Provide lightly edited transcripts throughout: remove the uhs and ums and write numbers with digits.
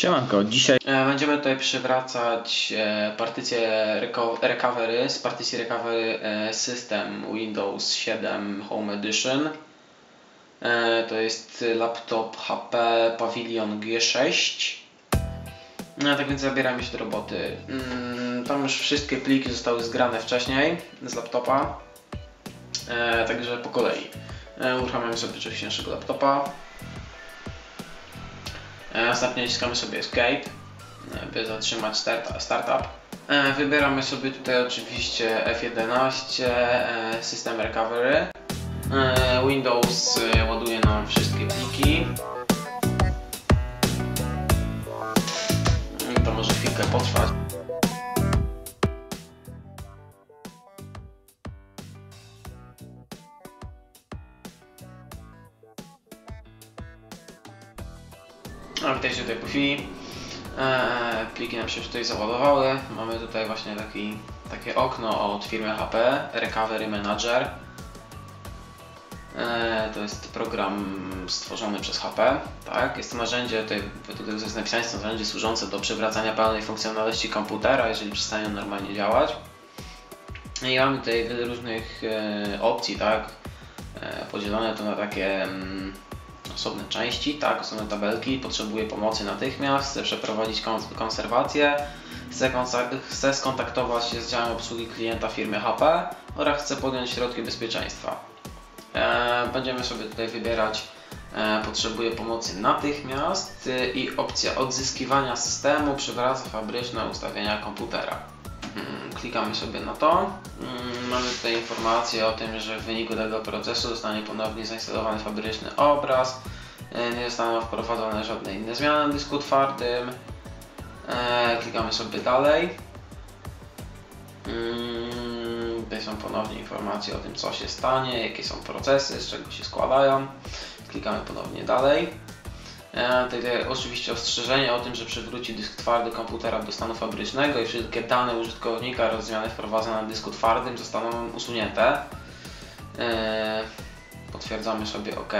Siemanko, dzisiaj będziemy tutaj przywracać partycję recovery z partycji recovery System Windows 7 Home Edition. To jest laptop HP Pavilion G6. Tak więc zabieramy się do roboty. Tam już wszystkie pliki zostały zgrane wcześniej z laptopa. Także po kolei. Uruchamiamy sobie oczywiście naszego laptopa. Następnie naciskamy sobie Escape, by zatrzymać startup. Wybieramy sobie tutaj oczywiście F11, System Recovery. Windows ładuje nam wszystkie pliki. To może chwilkę potrwać. Witajcie tutaj po chwili. Pliki nam się tutaj załadowały. Mamy tutaj właśnie takie okno od firmy HP, Recovery Manager. To jest program stworzony przez HP. Tak? Jest to narzędzie, tutaj jest napisane, jest to narzędzie służące do przywracania pełnej funkcjonalności komputera, jeżeli przestanie on normalnie działać. I mamy tutaj wiele różnych opcji, tak? Podzielone to na takie osobne części, tak, osobne tabelki. Potrzebuje pomocy natychmiast, chce przeprowadzić konserwację, chce skontaktować się z działem obsługi klienta firmy HP oraz chce podjąć środki bezpieczeństwa. Będziemy sobie tutaj wybierać potrzebuje pomocy natychmiast i opcja odzyskiwania systemu przywraca fabryczne ustawienia komputera. Klikamy sobie na to. Mamy tutaj informację o tym, że w wyniku tego procesu zostanie ponownie zainstalowany fabryczny obraz. Nie zostaną wprowadzone żadne inne zmiany na dysku twardym. Klikamy sobie dalej. Tutaj są ponownie informacje o tym, co się stanie, jakie są procesy, z czego się składają. Klikamy ponownie dalej. Tutaj oczywiście ostrzeżenie o tym, że przywróci dysk twardy komputera do stanu fabrycznego i wszystkie dane użytkownika oraz zmiany wprowadzone na dysku twardym zostaną usunięte. Potwierdzamy sobie OK.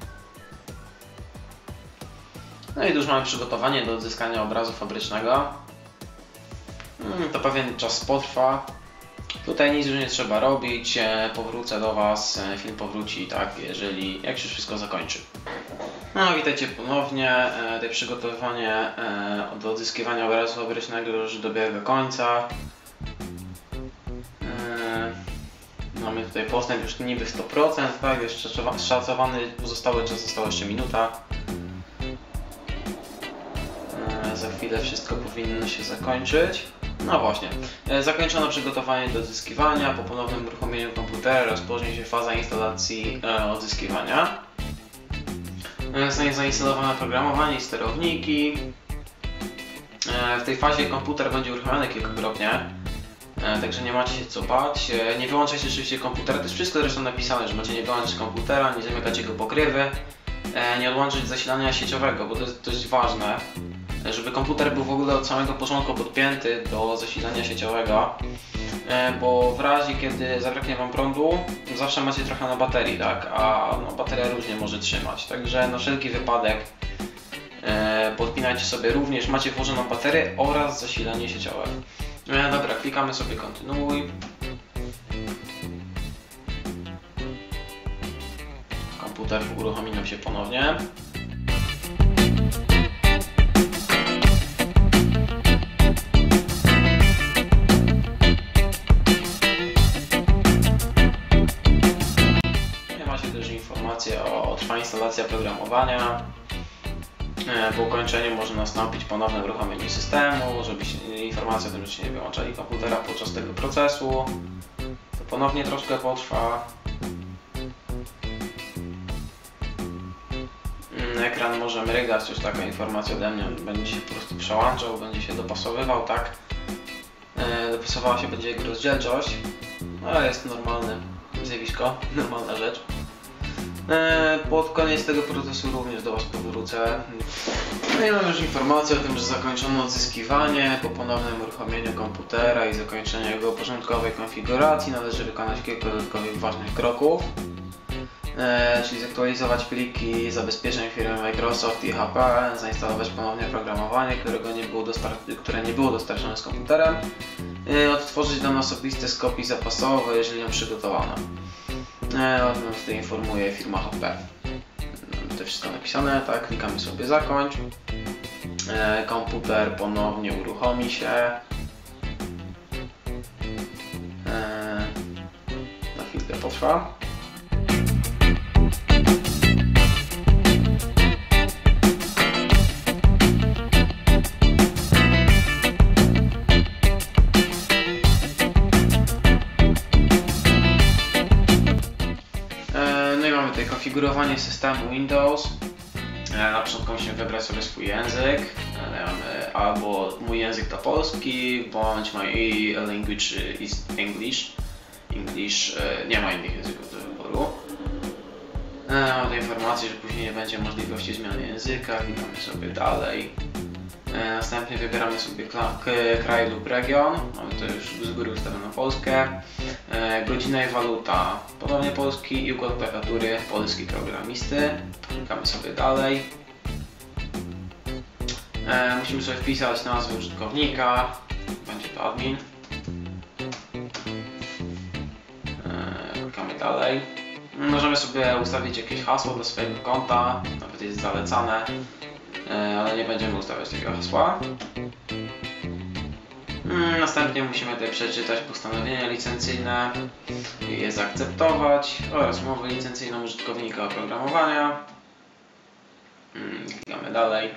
No i już mamy przygotowanie do odzyskania obrazu fabrycznego. To pewien czas potrwa. Tutaj nic już nie trzeba robić, powrócę do Was, film powróci, tak, jak się wszystko zakończy. No, witajcie ponownie, tutaj przygotowywanie do odzyskiwania obrazu fabrycznego już dobiega końca. Mamy tutaj postęp już niby 100%, tak, jeszcze szacowany pozostały czas, została jeszcze minuta. Za chwilę wszystko powinno się zakończyć. No właśnie, zakończono przygotowanie do odzyskiwania. Po ponownym uruchomieniu komputera rozpocznie się faza instalacji odzyskiwania. Zostanie zainstalowane oprogramowanie i sterowniki. W tej fazie komputer będzie uruchomiony kilkakrotnie, także nie macie się co bać. Nie wyłączajcie oczywiście komputera, to jest wszystko zresztą napisane, że macie nie wyłączyć komputera, nie zamykać jego pokrywy, nie odłączyć zasilania sieciowego, bo to jest dość ważne, żeby komputer był w ogóle od samego początku podpięty do zasilania sieciowego, bo w razie kiedy zabraknie Wam prądu, zawsze macie trochę na baterii, tak? A bateria różnie może trzymać, także na wszelki wypadek podpinajcie sobie również, macie włożoną baterię oraz zasilanie sieciowe. Dobra, klikamy sobie kontynuuj. Komputer uruchomi nam się ponownie. Trwa instalacja oprogramowania. Po ukończeniu może nastąpić ponowne uruchomienie systemu, informacja o tym, że się nie wyłączali komputera podczas tego procesu. To ponownie troszkę potrwa. Ekran może mrygać, już taka informacja ode mnie, będzie się po prostu przełączał, będzie się dopasowywał, tak? Dopasowała się będzie jego rozdzielczość, ale jest normalne zjawisko, normalna rzecz. Pod koniec tego procesu również do Was powrócę. No i mam już informację o tym, że zakończono odzyskiwanie. Po ponownym uruchomieniu komputera i zakończeniu jego początkowej konfiguracji należy wykonać kilka dodatkowych ważnych kroków. czyli zaktualizować pliki zabezpieczeń firmy Microsoft i HP, zainstalować ponownie oprogramowanie, które nie było dostarczone z komputerem, odtworzyć dane osobiste z kopii zapasowej, jeżeli ją przygotowano. Tutaj informuje firma HP. To wszystko napisane, tak, klikamy sobie zakończ. Komputer ponownie uruchomi się. Na chwilkę potrwa. No i mamy tutaj konfigurowanie systemu Windows. Na początku musimy wybrać sobie swój język. Albo mój język to polski, bądź my language is English. Nie ma innych języków do wyboru. Mamy informację, że później nie będzie możliwości zmiany języka, klikamy sobie dalej. Następnie wybieramy sobie kraj lub region, mamy to już z góry ustawioną Polskę. Godzina i waluta, ponownie polski i układ klawiatury polski programisty. Klikamy sobie dalej. Musimy sobie wpisać nazwę użytkownika, będzie to admin. Klikamy dalej. Możemy sobie ustawić jakieś hasło do swojego konta, nawet jest zalecane, ale nie będziemy ustawiać takiego hasła. Następnie musimy tutaj przeczytać postanowienia licencyjne i je zaakceptować oraz umowę licencyjną użytkownika oprogramowania. Klikamy dalej.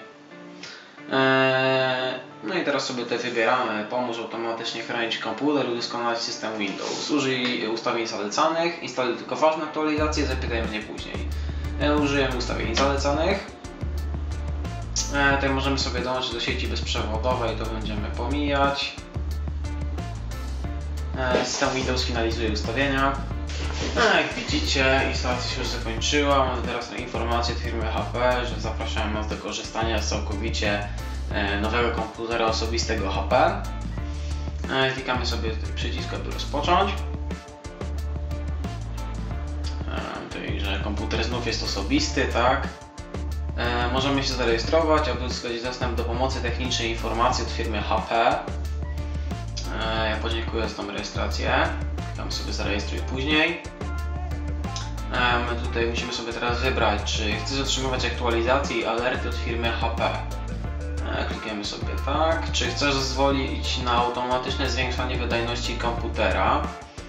No i teraz sobie tutaj wybieramy pomóż automatycznie chronić komputer i udoskonalać system Windows. Użyj ustawień zalecanych, instaluj tylko ważne aktualizacje, zapytaj mnie później. Użyjemy ustawień zalecanych. Tutaj możemy sobie dołączyć do sieci bezprzewodowej, to będziemy pomijać. System Windows finalizuje ustawienia. Jak widzicie, instalacja się już zakończyła. Mamy teraz informację od firmy HP, że zapraszają nas do korzystania z całkowicie nowego komputera osobistego HP. Klikamy sobie przycisk, aby rozpocząć. Tutaj, że komputer znów jest osobisty, tak? Możemy się zarejestrować, aby uzyskać dostęp do pomocy technicznej i informacji od firmy HP. Ja podziękuję za tą rejestrację. Klikamy sobie zarejestruj później. My tutaj musimy sobie teraz wybrać, czy chcesz otrzymywać aktualizacje i alerty od firmy HP. Klikamy sobie tak. Czy chcesz zezwolić na automatyczne zwiększanie wydajności komputera?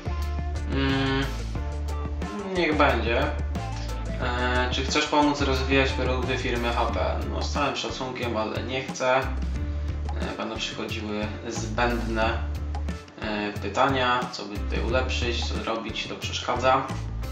Niech będzie. Czy chcesz pomóc rozwijać produkty firmy HP? No, z całym szacunkiem, ale nie chcę. Będą przychodziły zbędne pytania, co by tutaj ulepszyć, co zrobić, to przeszkadza.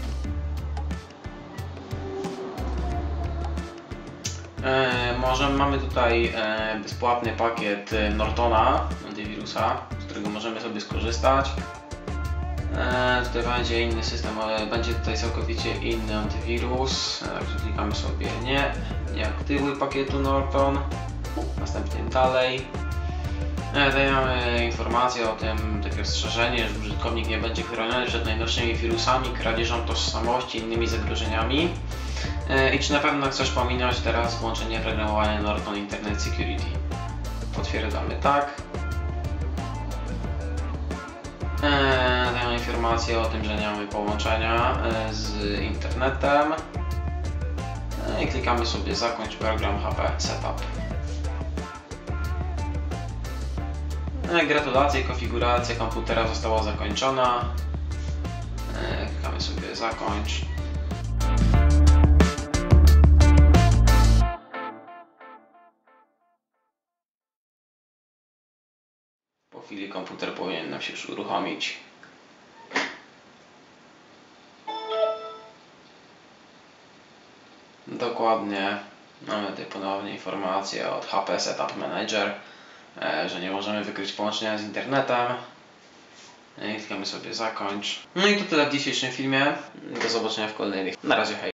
Mamy tutaj bezpłatny pakiet Nortona, antywirusa, z którego możemy sobie skorzystać. Tutaj będzie inny system, ale będzie tutaj całkowicie inny antywirus. Także klikamy sobie nie aktywuj pakietu Norton. Następnie dalej. Tutaj mamy informację o tym, takie ostrzeżenie, że użytkownik nie będzie chroniony przed najnowszymi wirusami, kradzieżą tożsamości i innymi zagrożeniami. I czy na pewno chcesz pominąć teraz włączenie programowania Norton Internet Security? Potwierdzamy tak. Dają informację o tym, że nie mamy połączenia z internetem. I klikamy sobie zakończ program HP Setup. Gratulacje, konfiguracja komputera została zakończona. Klikamy sobie zakończ. Po chwili komputer powinien nam się już uruchomić. Dokładnie. Mamy tutaj ponownie informację od HP Setup Manager, że nie możemy wykryć połączenia z internetem. Klikamy sobie zakończ. No i to tyle w dzisiejszym filmie. Do zobaczenia w kolejnych. Na razie, hej.